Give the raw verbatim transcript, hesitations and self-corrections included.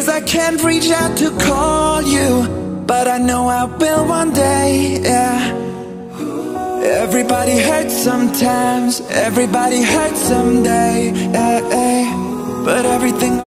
Cause I can't reach out to call you, but I know I will one day, yeah. Everybody hurts sometimes, everybody hurts someday, yeah, yeah. But everything